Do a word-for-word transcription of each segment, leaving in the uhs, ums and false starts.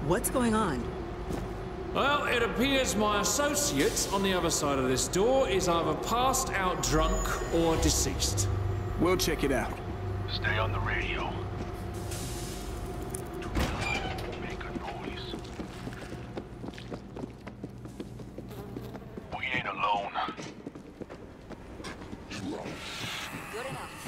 What's going on? Well, it appears my associate on the other side of this door is either passed out drunk or deceased. We'll check it out. Stay on the radio. Do not make a noise. We ain't alone. Good enough.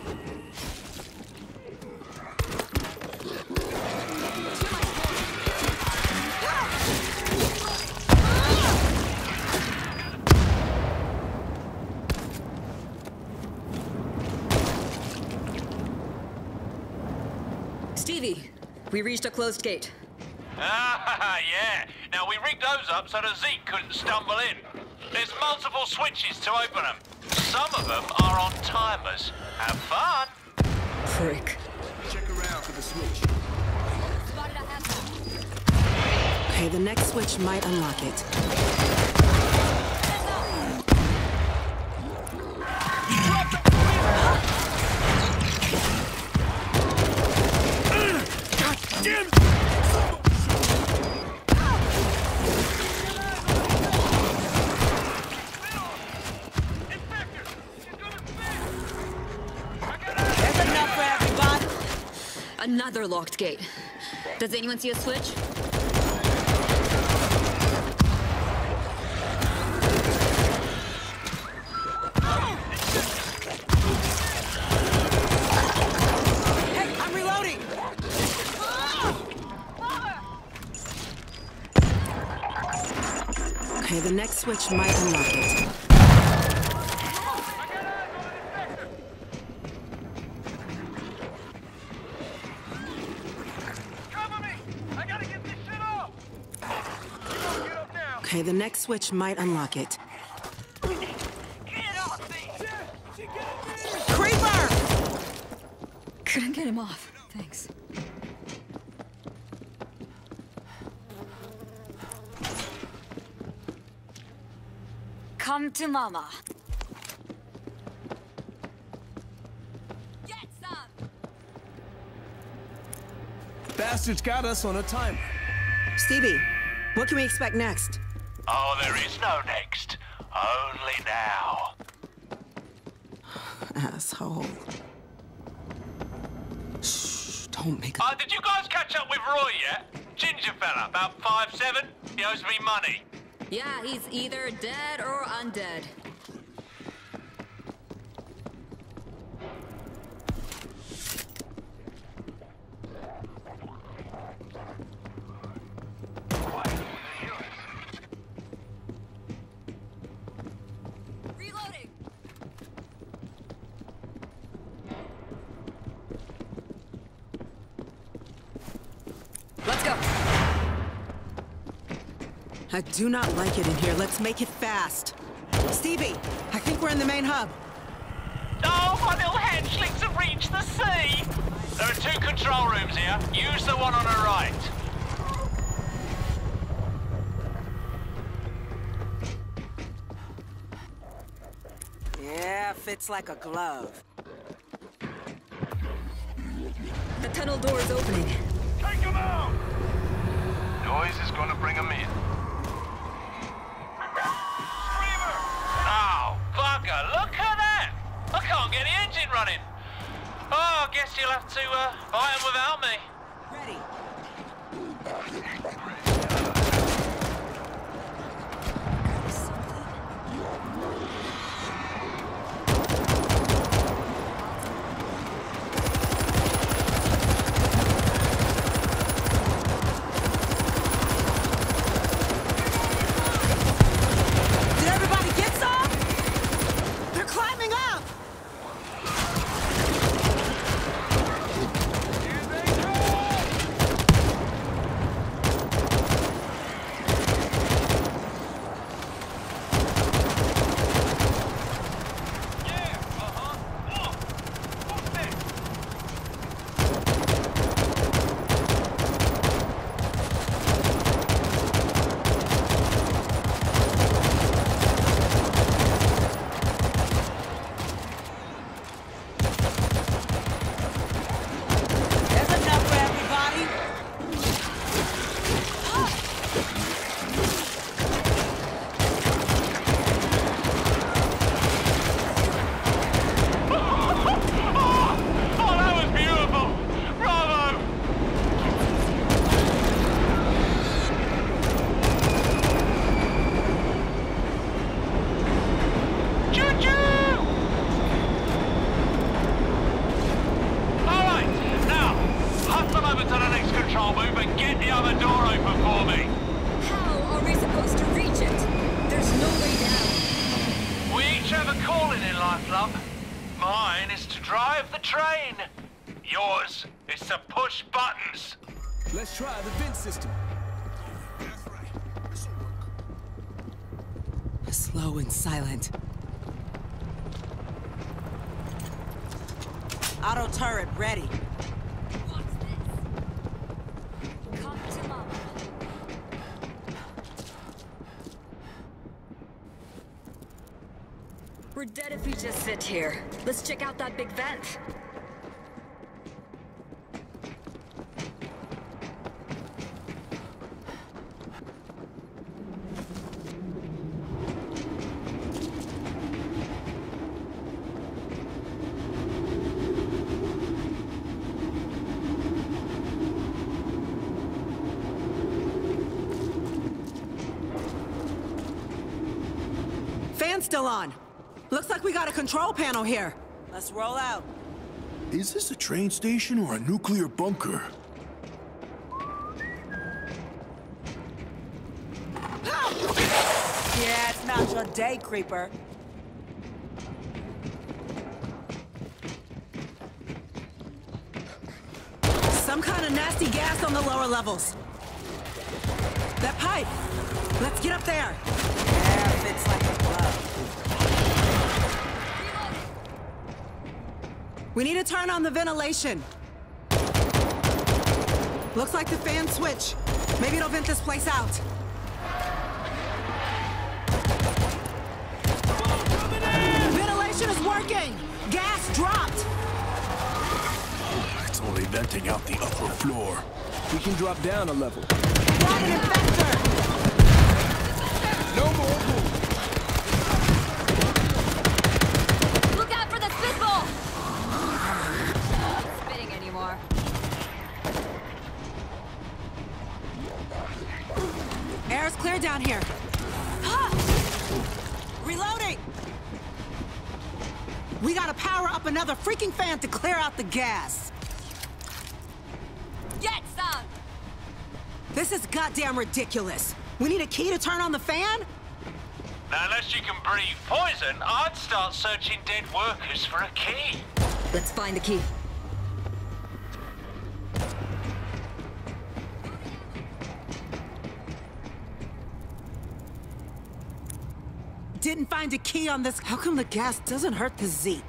Stevie, we reached a closed gate. Ah, yeah. Now, we rigged those up so the Zeke couldn't stumble in. There's multiple switches to open them. Some of them are on timers. Have fun. Frick. Check around for the switch. Okay, the next switch might unlock it. Another locked gate. Does anyone see a switch? Hey, I'm reloading! Okay, the next switch might unlock it. Okay, the next switch might unlock it. Creeper! Couldn't get him off. Thanks. Come to mama. Get some! Bastards got us on a timer. Stevie, what can we expect next? Oh, there is no next. Only now. Asshole. Shh, don't make a... Uh, did you guys catch up with Roy yet? Ginger fella, about five seven. He owes me money. Yeah, he's either dead or undead. Reloading. Let's go. I do not like it in here. Let's make it fast. Stevie, I think we're in the main hub. Oh, my little hatchlings have reached the sea. There are two control rooms here. Use the one on the right. Yeah, fits like a glove. The tunnel door is opening. Take him out! Noise is gonna bring him in. Screamer! Oh, bugger, look at that! I can't get the engine running. Oh, I guess you'll have to uh, fight him without me. Ready. Did everybody get some? They're climbing up! Here they come! other door open for me. How are we supposed to reach it? There's no way down. We each have a calling in life, love. Mine is to drive the train. Yours is to push buttons. Let's try the vent system. Slow and silent. Auto turret ready. What's this? Come to mama. We're dead if we just sit here. Let's check out that big vent. Fan's still on. Looks like we got a control panel here. Let's roll out. Is this a train station or a nuclear bunker? Yeah, it's not your day, creeper. Some kind of nasty gas on the lower levels. That pipe. Let's get up there. Yeah, fits like a glove. We need to turn on the ventilation. Looks like the fan switch. Maybe it'll vent this place out. Ventilation is working! Gas dropped! It's only venting out the upper floor. We can drop down a level. Got an infector! No more move. Look out for the spitball! Not spitting anymore. Air's clear down here. Ah! Reloading! We gotta power up another freaking fan to clear out the gas. Get some! This is goddamn ridiculous. We need a key to turn on the fan? Now, unless you can breathe poison, I'd start searching dead workers for a key. Let's find the key. Didn't find a key on this. How come the gas doesn't hurt the Zeke?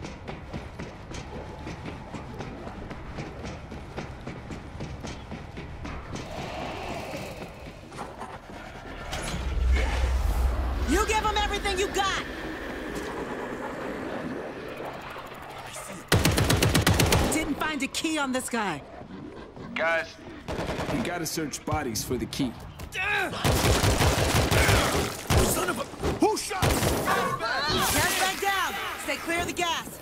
You give him everything you got! Didn't find a key on this guy. Guys, we gotta search bodies for the key. Son of a... Who shot me? Gas back down! Stay clear of the gas!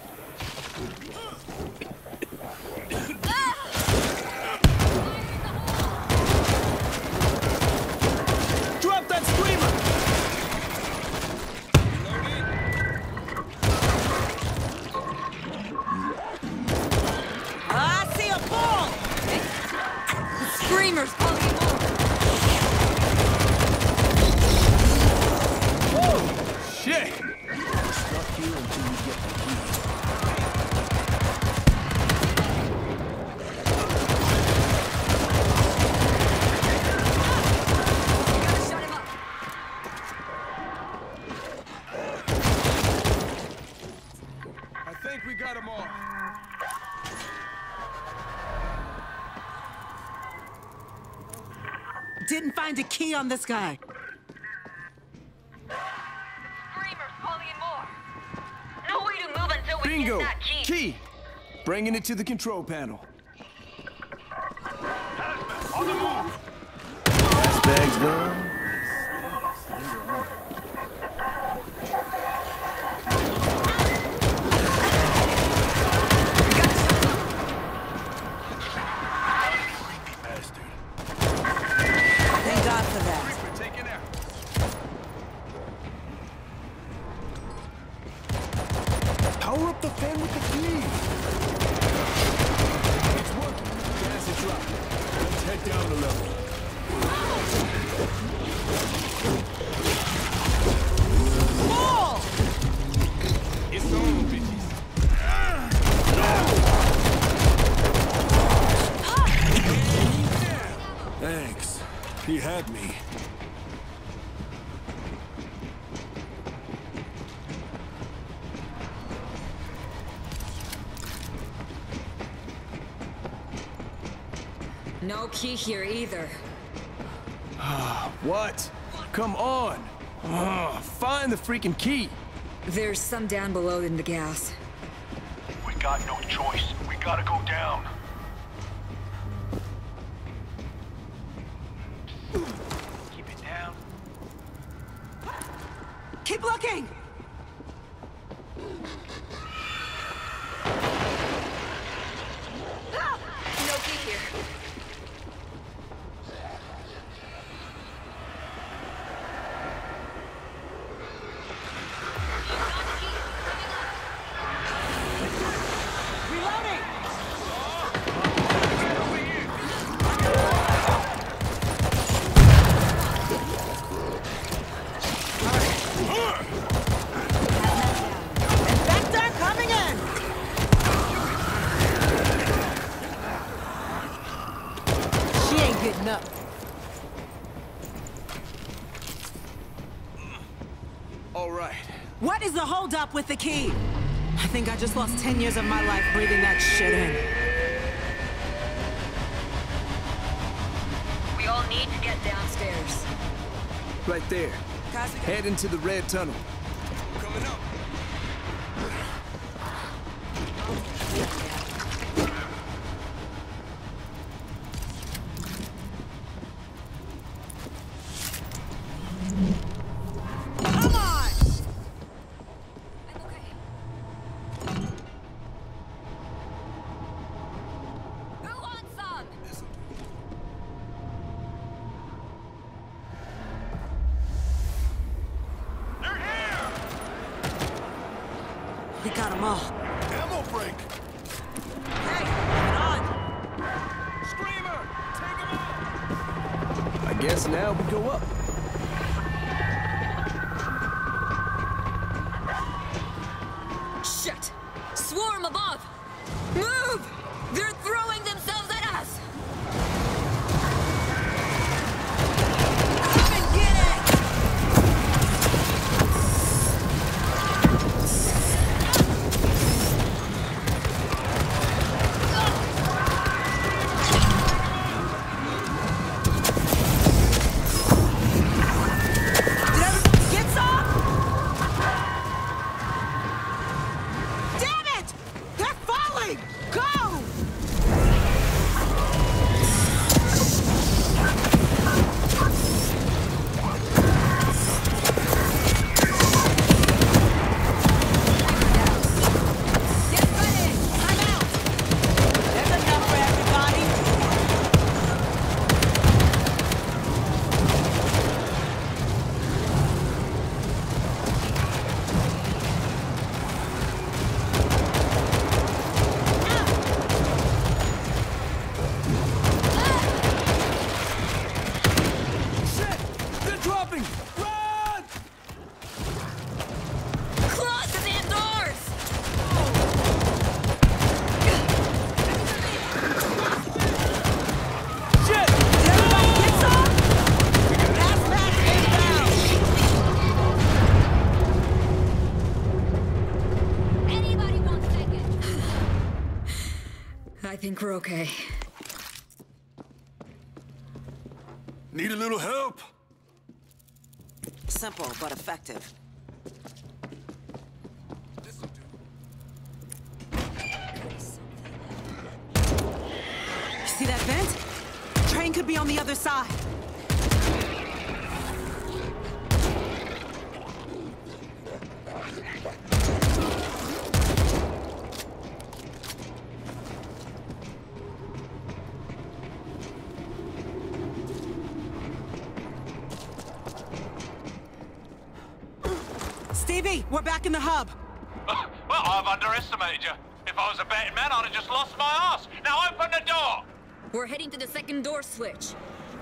Drop that screamer! I see a bull! The screamer's calling more. Shit! Stuck here until you get the key. Gotta shut him up. I think we got them all. Didn't find a key on this guy. Screamer's calling more. No way to move until we Bingo! get that key. Key! Bringing it to the control panel. On the move! Gas bags done. Creepy bastard. Thank God for that. We're taking out. Power up the fan with the key. It's working. Gas is dropping. Let's head down a level. He had me. No key here either. What? Come on! Ugh, find the freaking key! There's some down below in the gas. We got no choice. We gotta go down. Keep it down. Keep looking! No key here. All right. What is the holdup with the key? I think I just lost ten years of my life breathing that shit in. We all need to get downstairs. Right there. Head into the red tunnel. Coming up. Come on! I'm okay. Who wants some? They're here! We got them all. Ammo break! Hey, get on! Screamer! Take him out! I guess now we go up. Shit! Swarm above! Move! They're throwing themselves at us! Come and get it! Did everybody get some? Damn it! They're falling! Go! Get ready! I'm out! There's enough for everybody! Shit! They're dropping! Run! Close the damn doors! Shit! Did everybody get some? Gas mask inbound! Anybody want second? I think we're okay. Need a little help? Simple, but effective. You see that vent? Train could be on the other side. Stevie, we're back in the hub. Well, I've underestimated you. If I was a betting man, I'd have just lost my ass. Now open the door! We're heading to the second door switch.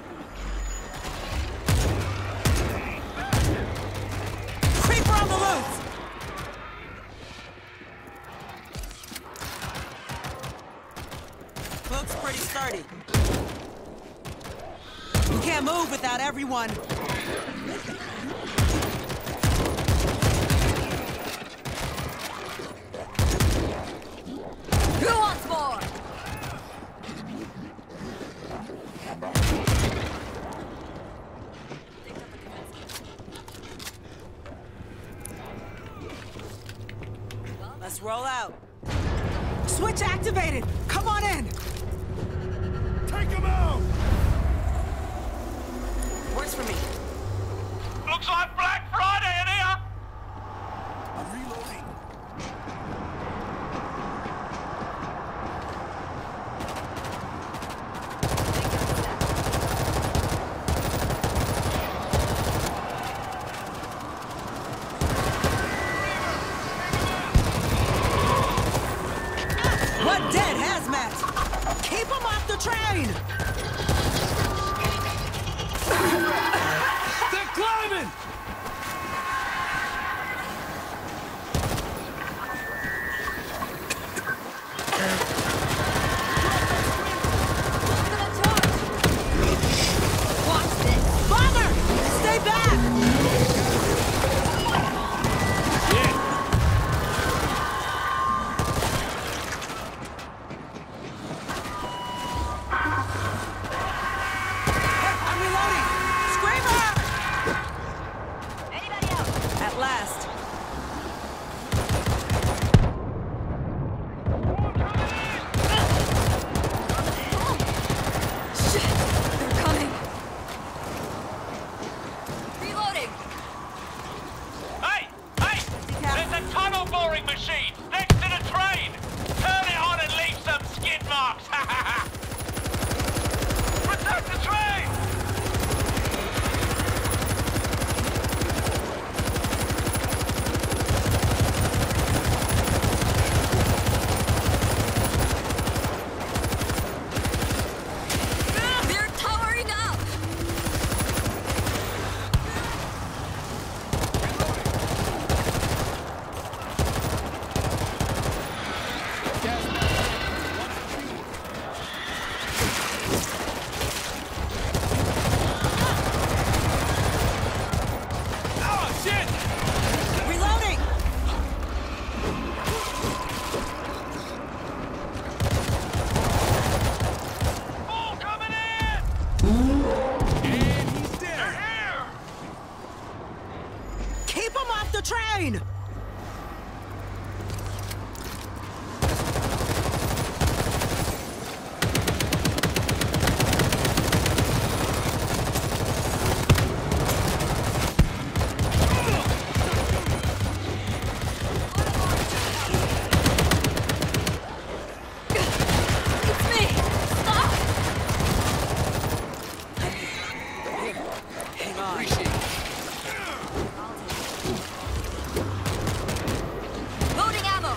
Creeper on the loose! Looks pretty sturdy. We can't move without everyone. Who wants more? Let's roll out. Switch activated! Come on in! Take him out! Works for me. Looks like Black Friday in here! I'm reloading. What dead hazmat? Keep them off the train! They're climbing! Look at the torch! Watch this! Bomber! Stay back! I'm reloading! Screamer! Anybody else? At last. Shit! They're coming! Reloading! Hey! Hey! There's a tunnel boring machine next to the train! Turn it on and leave some skid marks! Ha ha ha! Protect the train! They're towering up! Oh, shit! Reloading! All coming in! And he's dead! Here! Keep them off the train! It's me! Stop! Hang on. Loading ammo!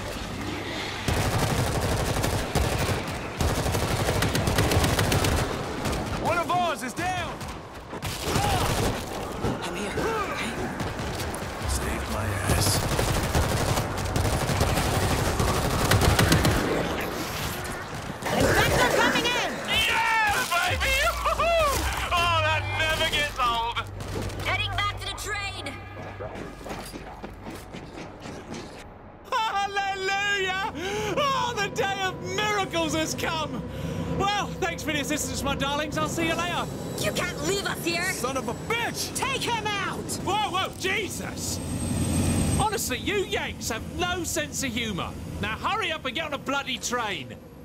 One of ours is down! I'm here. Saved my ass. Infector coming in! Yeah, baby! Oh, that never gets old! Heading back to the train! Hallelujah! Oh, the day of miracles has come! Well, thanks for the assistance, my darlings. I'll see you later. You can't leave us here! Son of a bitch! Take him out! Whoa, whoa, Jesus! Honestly, you Yanks have no sense of humour. Now hurry up and get on a bloody train.